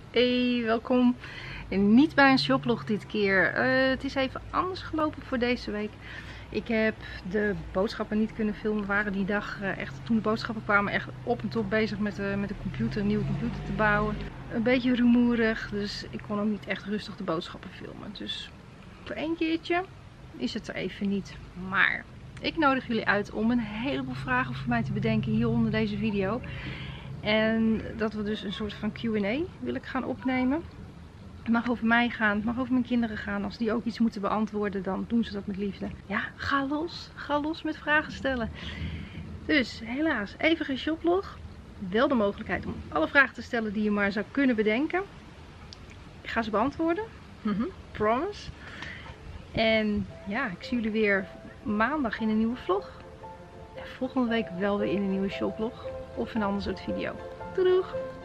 Hey, welkom. En niet bij een shoplog dit keer. Het is even anders gelopen voor deze week. Ik heb de boodschappen niet kunnen filmen. We waren die dag echt, toen de boodschappen kwamen, echt op en top bezig met de computer, een nieuwe computer te bouwen. Een beetje rumoerig, dus ik kon ook niet echt rustig de boodschappen filmen. Dus voor één keertje is het er even niet. Maar ik nodig jullie uit om een heleboel vragen voor mij te bedenken hier onder deze video. En dat we dus een soort van Q&A wil ik gaan opnemen. Het mag over mij gaan, het mag over mijn kinderen gaan. Als die ook iets moeten beantwoorden, dan doen ze dat met liefde. Ja, ga los. Ga los met vragen stellen. Dus helaas, even geen shoplog. Wel de mogelijkheid om alle vragen te stellen die je maar zou kunnen bedenken. Ik ga ze beantwoorden. Promise. En ja, ik zie jullie weer maandag in een nieuwe vlog. En volgende week wel weer in een nieuwe shoplog. Of een ander soort video. Doei doeg!